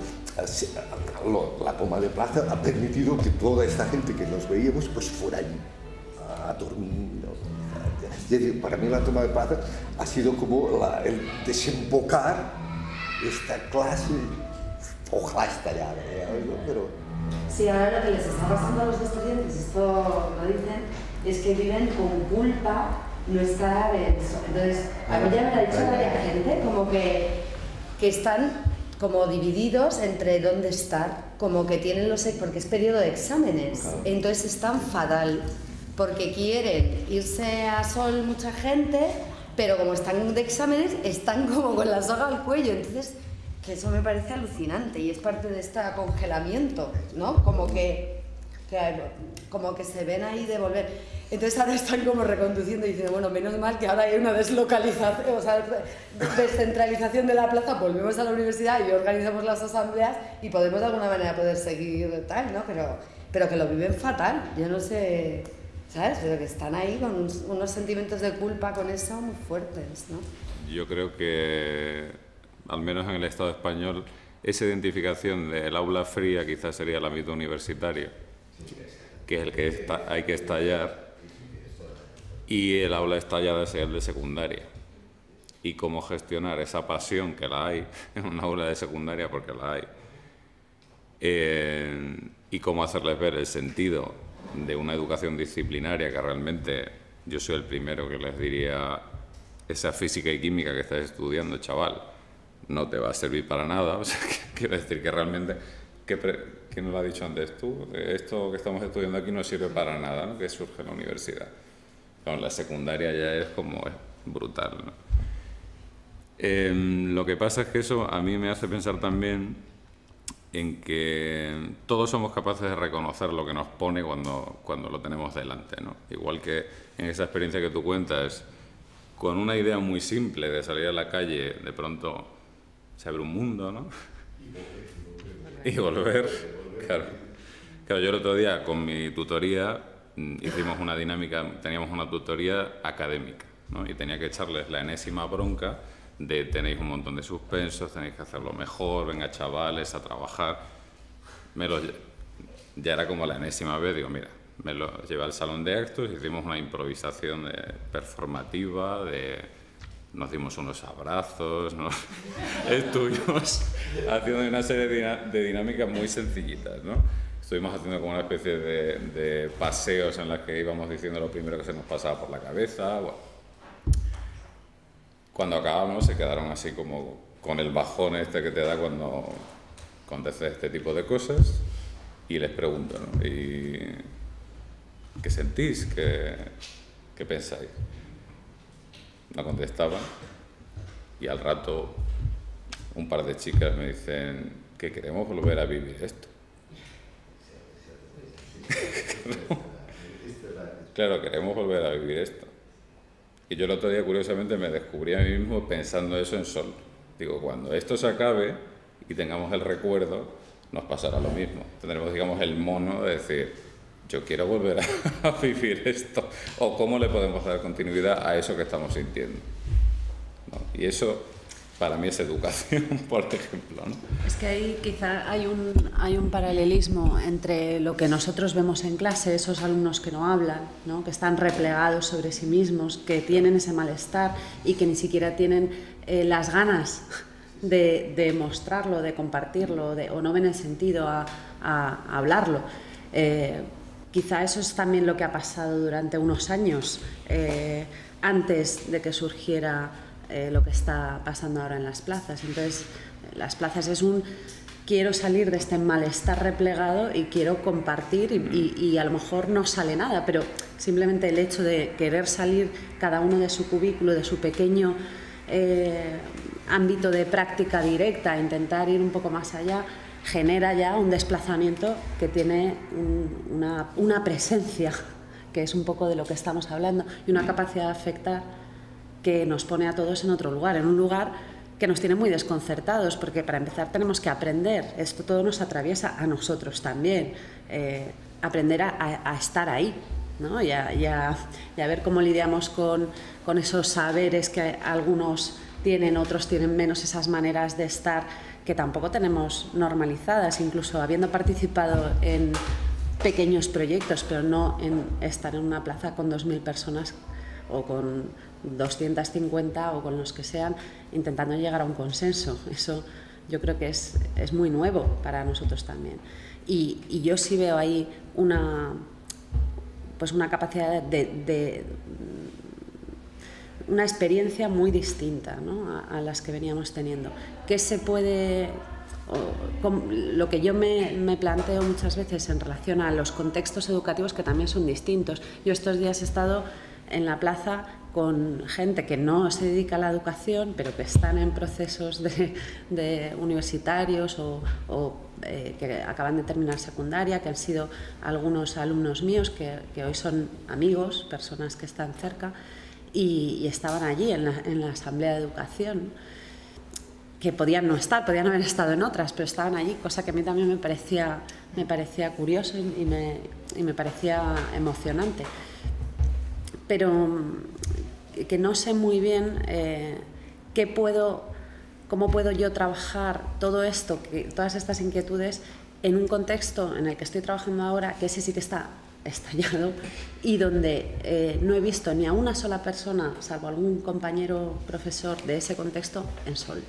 la toma de plaza ha permitido que toda esta gente que nos veíamos pues fuera allí a dormir, ¿no? Es decir, para mí la toma de plaza ha sido como la, el desembocar esta clase, ojalá estallara, ¿no? Pero... Sí, ahora lo que les está pasando a los estudiantes, esto lo dicen, es que viven con culpa no estar en eso. Entonces, a mí ya me lo ha dicho varias gente, como que, que están como divididos entre dónde estar, como que tienen los... porque es periodo de exámenes, claro. Entonces están fatal, porque quieren irse a Sol mucha gente, pero como están de exámenes, están como con la soga al cuello, entonces, que eso me parece alucinante, y es parte de este congelamiento, ¿no? Como que, que, como que se ven ahí de volver. Entonces ahora están como reconduciendo y diciendo, bueno, menos mal que ahora hay una deslocalización, o sea, descentralización de la plaza, volvemos a la universidad y organizamos las asambleas y podemos de alguna manera poder seguir tal, ¿no? Pero, pero que lo viven fatal, yo no sé, ¿sabes? Pero que están ahí con unos, unos sentimientos de culpa con eso muy fuertes, ¿no? Yo creo que, al menos en el Estado español, esa identificación del aula fría quizás sería el ámbito universitario, que es el que está, hay que estallar. Y el aula estallada es el de secundaria. Y cómo gestionar esa pasión, que la hay en un aula de secundaria, porque la hay, eh, y cómo hacerles ver el sentido de una educación disciplinaria, que realmente yo soy el primero que les diría, esa física y química que estás estudiando, chaval, no te va a servir para nada. O sea, quiero decir que realmente, que pre, ¿quién nos lo ha dicho antes tú? Esto que estamos estudiando aquí no sirve para nada, ¿no? Que surge en la universidad. Bueno, la secundaria ya es como es brutal, ¿no? Eh, lo que pasa es que eso a mí me hace pensar también en que todos somos capaces de reconocer lo que nos pone cuando, cuando lo tenemos delante, ¿no? Igual que en esa experiencia que tú cuentas, con una idea muy simple de salir a la calle, de pronto se abre un mundo, ¿no? Y volver, claro. Claro, yo el otro día con mi tutoría hicimos una dinámica, teníamos una tutoría académica, ¿no? Y tenía que echarles la enésima bronca de tenéis un montón de suspensos, tenéis que hacerlo mejor, venga chavales a trabajar. Me lo, ya era como la enésima vez, digo, mira, me lo llevé al salón de actos, hicimos una improvisación de, performativa, de, nos dimos unos abrazos, ¿no? Estuvimos haciendo una serie de, de dinámicas muy sencillitas, ¿no? Estuvimos haciendo como una especie de, de paseos en los que íbamos diciendo lo primero que se nos pasaba por la cabeza. Bueno. cuando acabamos se quedaron así como con el bajón este que te da cuando aconteces este tipo de cosas, y les pregunto, ¿no? ¿Y qué sentís? ¿Qué, qué pensáis? No contestaban, y al rato un par de chicas me dicen que queremos volver a vivir esto. Claro, queremos volver a vivir esto. Y yo el otro día, curiosamente, me descubrí a mí mismo pensando eso en Sol. Digo, cuando esto se acabe y tengamos el recuerdo, nos pasará lo mismo. Tendremos, digamos, el mono de decir, yo quiero volver a, a vivir esto. O cómo le podemos dar continuidad a eso que estamos sintiendo, ¿no? Y eso, para mí, es educación, por ejemplo, ¿no? Es que ahí quizá hay un, hay un paralelismo entre lo que nosotros vemos en clase, esos alumnos que no hablan, ¿no? Que están replegados sobre sí mismos, que tienen ese malestar y que ni siquiera tienen eh, las ganas de, de mostrarlo, de compartirlo, de, o no ven el sentido a, a, a hablarlo. Eh, quizá eso es también lo que ha pasado durante unos años, eh, antes de que surgiera Eh, lo que está pasando ahora en las plazas. Entonces, las plazas es un quiero salir de este malestar replegado y quiero compartir, y, y, y a lo mejor no sale nada, pero simplemente el hecho de querer salir cada uno de su cubículo, de su pequeño eh, ámbito de práctica directa, intentar ir un poco más allá, genera ya un desplazamiento que tiene un, una, una presencia, que es un poco de lo que estamos hablando, y una capacidad de afectar que nos pone a todos en otro lugar, en un lugar que nos tiene muy desconcertados, porque para empezar tenemos que aprender, esto todo nos atraviesa a nosotros también, eh, aprender a, a, a estar ahí, ¿no? y, a, y, a, y a ver cómo lidiamos con, con esos saberes que algunos tienen, otros tienen menos, esas maneras de estar que tampoco tenemos normalizadas, incluso habiendo participado en pequeños proyectos, pero no en estar en una plaza con dos mil personas o con doscientas cincuenta o con los que sean, intentando llegar a un consenso. Eso yo creo que es, es muy nuevo para nosotros también. Y, y yo sí veo ahí una, pues una capacidad de, de una experiencia muy distinta, ¿no? a, a las que veníamos teniendo. ¿Qué se puede...? O, con, lo que yo me, me planteo muchas veces en relación a los contextos educativos, que también son distintos. Yo estos días he estado en la plaza con gente que no se dedica a la educación, pero que están en procesos de, de universitarios o, o eh, que acaban de terminar secundaria, que han sido algunos alumnos míos que, que hoy son amigos, personas que están cerca, y, y estaban allí en la, en la asamblea de educación, que podían no estar, podían haber estado en otras, pero estaban allí, cosa que a mí también me parecía, me parecía curioso y me, y me parecía emocionante. Pero que no sé muy bien eh, qué puedo, cómo puedo yo trabajar todo esto, que, todas estas inquietudes, en un contexto en el que estoy trabajando ahora, que ese sí que está estallado y donde eh, no he visto ni a una sola persona, salvo algún compañero profesor de ese contexto, en Sol.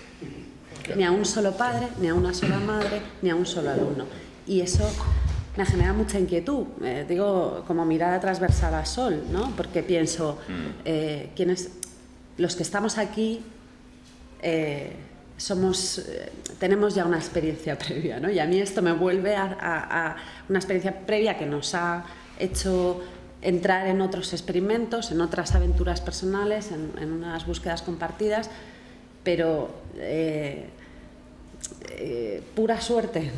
Ni a un solo padre, ni a una sola madre, ni a un solo alumno. Y eso me genera mucha inquietud, eh, digo, como mirada transversal a Sol, ¿no? Porque pienso, eh, ¿quiénes, los que estamos aquí, eh, somos, eh, tenemos ya una experiencia previa, ¿no? Y a mí esto me vuelve a, a, a una experiencia previa que nos ha hecho entrar en otros experimentos, en otras aventuras personales, en, en unas búsquedas compartidas, pero eh, eh, pura suerte,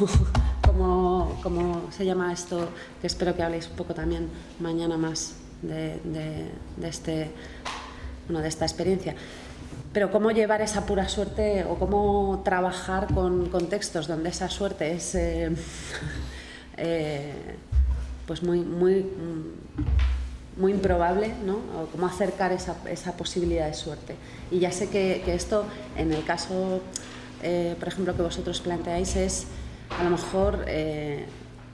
como, como se llama esto, que espero que habléis un poco también mañana más de, de, de, este, bueno, de esta experiencia. Pero cómo llevar esa pura suerte o cómo trabajar con contextos donde esa suerte es eh, eh, pues muy, muy, muy improbable, ¿no? O cómo acercar esa, esa posibilidad de suerte. Y ya sé que, que esto, en el caso, eh, por ejemplo, que vosotros planteáis, es a lo mejor eh,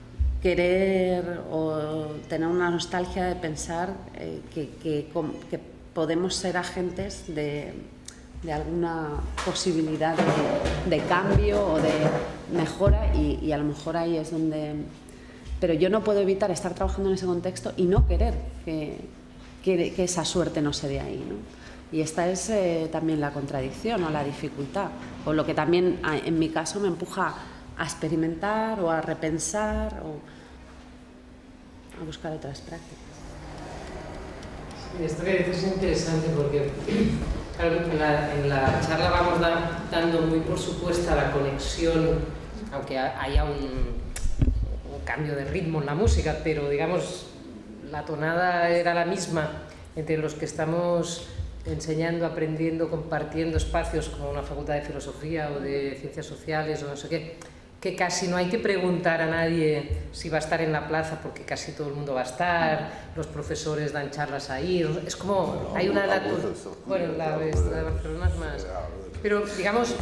querer o tener una nostalgia de pensar eh, que, que, que podemos ser agentes de, de alguna posibilidad de, de cambio o de mejora, y, y a lo mejor ahí es donde... Pero yo no puedo evitar estar trabajando en ese contexto y no querer que, que, que esa suerte no se dé ahí, ¿no? Y esta es eh, también la contradicción o la dificultad, o lo que también en mi caso me empuja a experimentar o a repensar o a buscar otras prácticas. Esto que dices es interesante porque claro, en, la, en la charla vamos da, dando muy por supuesta la conexión, aunque haya un, un cambio de ritmo en la música, pero digamos la tonada era la misma entre los que estamos enseñando, aprendiendo, compartiendo espacios como una facultad de filosofía o de ciencias sociales o no sé qué, que casi no hay que preguntar a nadie si va a estar en la plaza porque casi todo el mundo va a estar, los profesores dan charlas ahí, es como, hay una naturaleza, bueno, la de Barcelona es más, pero digamos,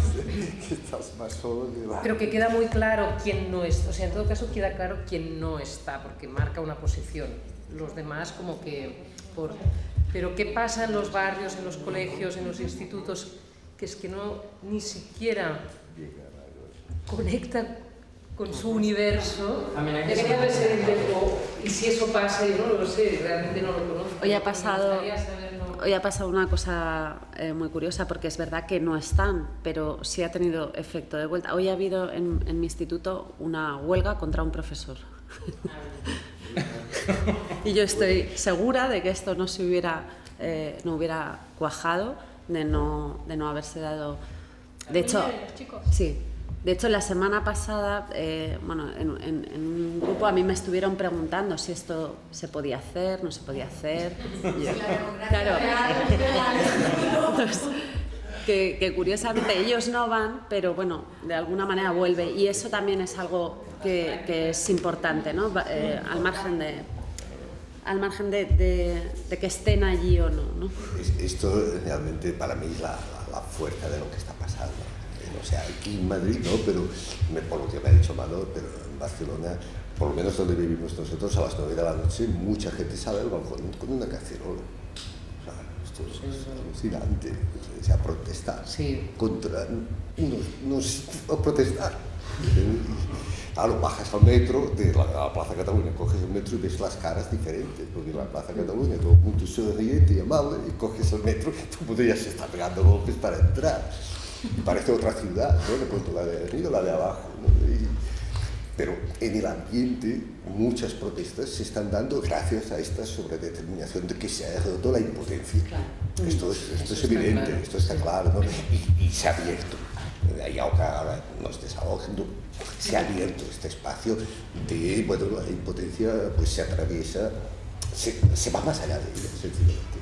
pero que queda muy claro quién no está, o sea, en todo caso queda claro quién no está, porque marca una posición, los demás como que, por, pero ¿qué pasa en los barrios, en los colegios, en los institutos, que es que no, ni siquiera conecta con su universo? Debería de ser intento, y si eso pasa, yo no lo sé, realmente no lo conozco. Hoy ha pasado, hoy ha pasado una cosa eh, muy curiosa, porque es verdad que no están, pero sí ha tenido efecto de vuelta. Hoy ha habido en, en mi instituto una huelga contra un profesor. Y yo estoy segura de que esto no se hubiera, eh, no hubiera cuajado, de no, de no haberse dado. De hecho, sí. De hecho, la semana pasada, eh, bueno, en, en, en un grupo a mí me estuvieron preguntando si esto se podía hacer, no se podía hacer. Yo, claro. Entonces, que, que curiosamente ellos no van, pero bueno, de alguna manera vuelve. Y eso también es algo que, que es importante, ¿no? Eh, al margen de, al margen de, de, de que estén allí o no, ¿no? Esto realmente para mí es la, la, la fuerza de lo que está pasando. O sea, aquí en Madrid no, pero me, por lo que me ha dicho Manol, pero en Barcelona, por lo menos donde vivimos nosotros, a las nueve de la noche, mucha gente sale al balcón con una cacerola. O sea, esto es, es alucinante. O sea, protestar sí. contra unos, unos a protestar. Claro, bajas al metro de la, a la Plaza Cataluña, coges el metro y ves las caras diferentes, porque en la Plaza Cataluña todo el mundo sonriente y amable, y coges el metro y todo el mundo ya se está pegando golpes para entrar. Y parece otra ciudad, ¿no? De pronto la de arriba, la de abajo, ¿no? Y, pero en el ambiente muchas protestas se están dando gracias a esta sobredeterminación de que se ha roto la impotencia. Claro. Esto es, esto es evidente, claro. Esto está claro, ¿no? Y, y se ha abierto, y ahora nos desahogando, se ha abierto este espacio de, bueno, la impotencia pues se atraviesa, se, se va más allá de ella, sencillamente.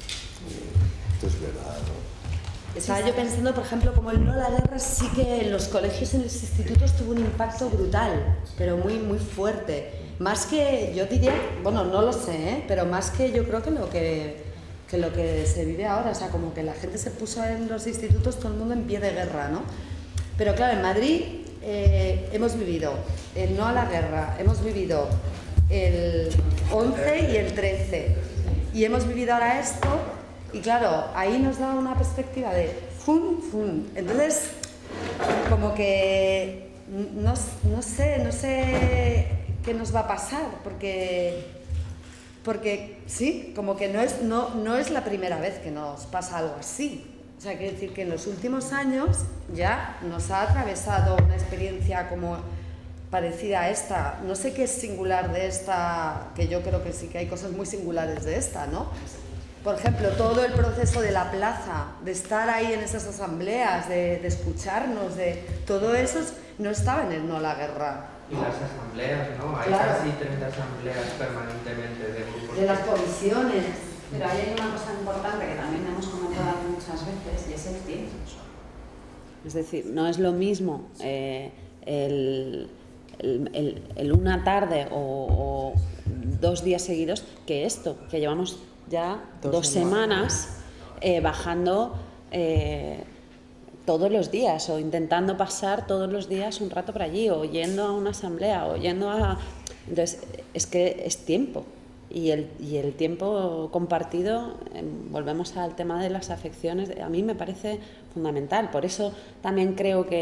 Esto es verdad, ¿no? Estaba yo pensando, por ejemplo, como el no a la guerra sí que en los colegios, en los institutos tuvo un impacto brutal, pero muy, muy fuerte. Más que, yo diría, bueno, no lo sé, ¿eh? Pero más que yo creo que lo que, que lo que se vive ahora, o sea, como que la gente se puso en los institutos, todo el mundo en pie de guerra, ¿no? Pero claro, en Madrid eh, hemos vivido el no a la guerra, hemos vivido el once y el trece, y hemos vivido ahora esto. Y claro, ahí nos da una perspectiva de fum, fum. Entonces, como que no, no sé, no sé qué nos va a pasar, porque, porque sí, como que no es, no, no es la primera vez que nos pasa algo así. O sea, quiere decir que en los últimos años ya nos ha atravesado una experiencia como parecida a esta. No sé qué es singular de esta, que yo creo que sí que hay cosas muy singulares de esta, ¿no? Por ejemplo, todo el proceso de la plaza, de estar ahí en esas asambleas, de, de escucharnos, de todo eso no estaba en el no a la guerra. Y las asambleas, ¿no? Hay claro. Casi treinta asambleas permanentemente de grupos. De las comisiones. Pero ahí hay una cosa importante que también hemos comentado muchas veces y es el tiempo. Es decir, no es lo mismo eh, el, el, el, el una tarde o, o dos días seguidos que esto, que llevamos ya dos, dos semanas eh, bajando eh, todos los días o intentando pasar todos los días un rato por allí o yendo a una asamblea o yendo a... Entonces, es que es tiempo y el, y el tiempo compartido, eh, volvemos al tema de las afecciones, a mí me parece fundamental. Por eso también creo que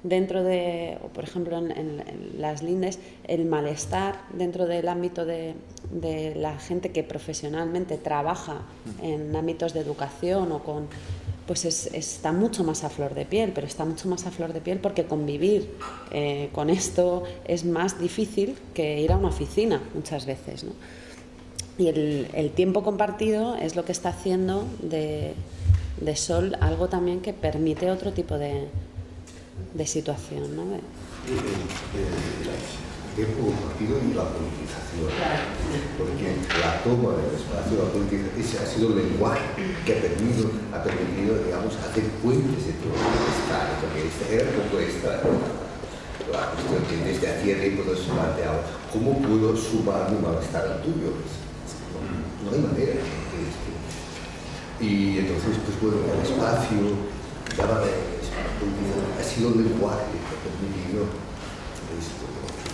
dentro de, por ejemplo, en, en, en las lindes, el malestar dentro del ámbito de, de la gente que profesionalmente trabaja en ámbitos de educación o con... pues es, está mucho más a flor de piel, pero está mucho más a flor de piel porque convivir eh, con esto es más difícil que ir a una oficina muchas veces, ¿no? Y el, el tiempo compartido es lo que está haciendo de, de Sol algo también que permite otro tipo de, de situación, ¿no? De... El, el, el tiempo compartido y la politización, porque la toma del espacio, la politización, ese ha sido el lenguaje que ha permitido, ha permitido, digamos, hacer puentes de todo el Estado, porque esta era un poco esta la cuestión que desde hacía tiempo nos planteaba, ¿cómo puedo sumar mi malestar al tuyo? No, no hay manera. Y entonces, pues bueno, el espacio, llámame, ha sido el lenguaje que ha permitido esto.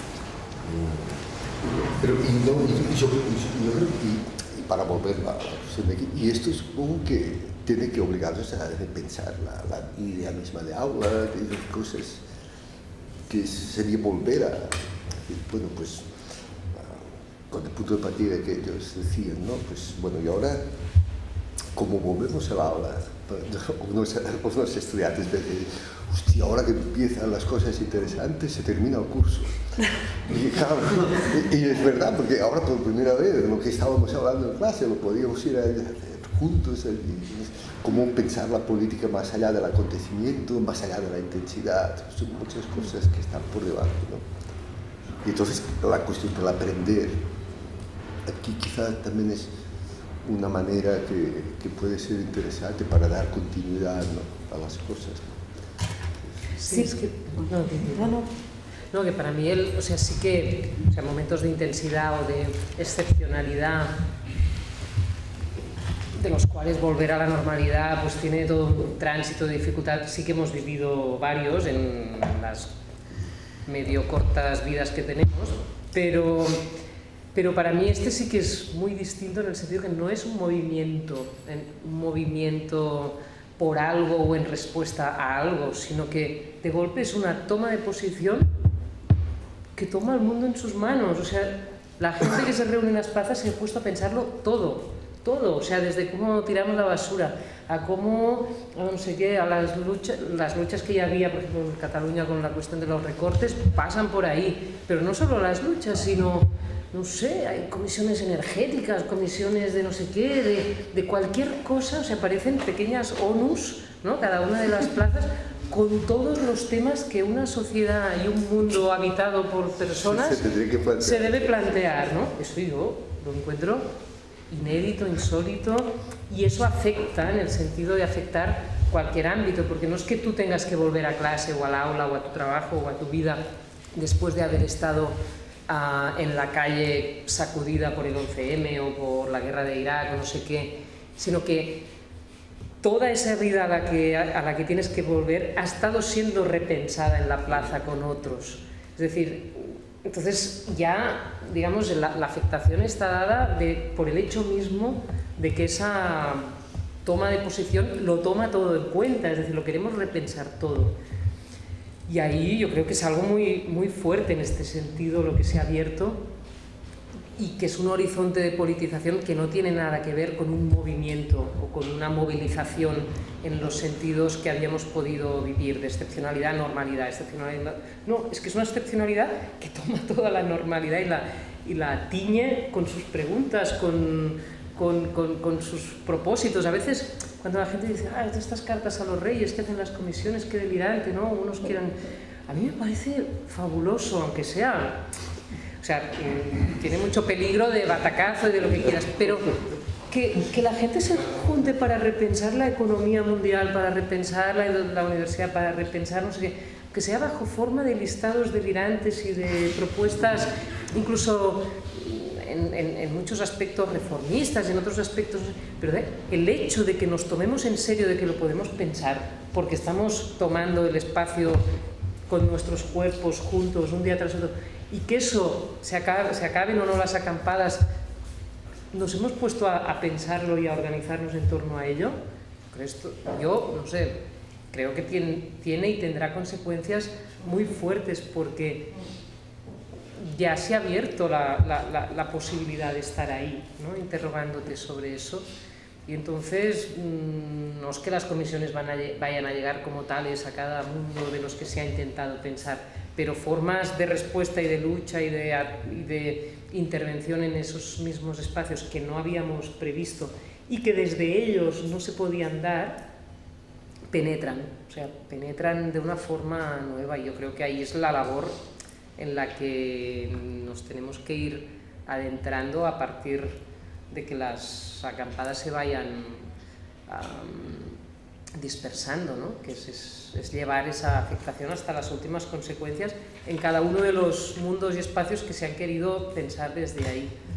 Pero y no, y yo, y yo creo que, y para volver a la cuestión de aquí, y esto supongo que tiene que obligarnos a repensar la, la idea misma de aula, de cosas que sería volver a, bueno, pues, a, con el punto de partida que ellos decían, ¿no? Pues bueno, y ahora, como volvemos al aula, unos, unos estudiantes me dicen, hostia, ahora que empiezan las cosas interesantes, se termina el curso. Y, claro, y, y es verdad, porque ahora por primera vez lo que estábamos hablando en clase lo podíamos ir a, a, juntos, a, a, cómo pensar la política más allá del acontecimiento, más allá de la intensidad, son muchas cosas que están por debajo, ¿no? Y entonces la cuestión del aprender, aquí quizás también es una manera que, que puede ser interesante para dar continuidad, ¿no?, a las cosas, ¿no? Sí, es que, no, no, no. No, que para mí, él, o sea, sí que, o sea, momentos de intensidad o de excepcionalidad, de los cuales volver a la normalidad, pues tiene todo un tránsito de dificultad, sí que hemos vivido varios en las medio cortas vidas que tenemos, pero, pero para mí este sí que es muy distinto en el sentido que no es un movimiento, un movimiento por algo o en respuesta a algo, sino que de golpe es una toma de posición que toma el mundo en sus manos. O sea, la gente que se reúne en las plazas se ha puesto a pensarlo todo, todo, o sea, desde cómo tiramos la basura, a cómo, a no sé qué, a las luchas, las luchas que ya había, por ejemplo, en Cataluña con la cuestión de los recortes, pasan por ahí, pero no solo las luchas, sino, no sé, hay comisiones energéticas, comisiones de no sé qué, de, de cualquier cosa, o sea, parecen pequeñas ONUs, ¿no?, cada una de las plazas, con todos los temas que una sociedad y un mundo habitado por personas se, se debe plantear, ¿no? Eso yo lo encuentro inédito, insólito, y eso afecta, en el sentido de afectar cualquier ámbito, porque no es que tú tengas que volver a clase o al aula o a tu trabajo o a tu vida después de haber estado uh, en la calle sacudida por el once eme o por la guerra de Irak o no sé qué, sino que toda esa vida a la, que, a la que tienes que volver ha estado siendo repensada en la plaza con otros. Es decir, entonces ya, digamos, la, la afectación está dada de, por el hecho mismo de que esa toma de posición lo toma todo en cuenta, es decir, lo queremos repensar todo. Y ahí yo creo que es algo muy, muy fuerte en este sentido lo que se ha abierto, y que es un horizonte de politización que no tiene nada que ver con un movimiento o con una movilización en los sentidos que habíamos podido vivir, de excepcionalidad, normalidad, excepcionalidad. No, es que es una excepcionalidad que toma toda la normalidad y la, y la tiñe con sus preguntas, con, con, con, con sus propósitos. A veces, cuando la gente dice, ah, estas cartas a los reyes que hacen las comisiones, qué delirante, ¿no? Unos quieran... A mí me parece fabuloso, aunque sea... O sea, tiene mucho peligro de batacazo y de lo que quieras, pero que, que la gente se junte para repensar la economía mundial, para repensar la, la universidad, para repensar, no sé qué, que sea bajo forma de listados delirantes y de propuestas, incluso en, en, en muchos aspectos reformistas, en otros aspectos, pero ¿eh? el hecho de que nos tomemos en serio de que lo podemos pensar, porque estamos tomando el espacio con nuestros cuerpos juntos, un día tras otro, y que eso se, acabe, se acaben o no las acampadas, nos hemos puesto a, a pensarlo y a organizarnos en torno a ello. Esto, yo, no sé, creo que tiene, tiene y tendrá consecuencias muy fuertes, porque ya se ha abierto la, la, la, la posibilidad de estar ahí, ¿no? Interrogándote sobre eso. Y entonces, mmm, no es que las comisiones van a, vayan a llegar como tales a cada mundo de los que se ha intentado pensar, pero formas de respuesta y de lucha y de, y de intervención en esos mismos espacios que no habíamos previsto y que desde ellos no se podían dar, penetran, o sea, penetran de una forma nueva, y yo creo que ahí es la labor en la que nos tenemos que ir adentrando a partir de que las acampadas se vayan um, dispersando, ¿no? Que es, es, es llevar esa afectación hasta las últimas consecuencias en cada uno de los mundos y espacios que se han querido pensar desde ahí.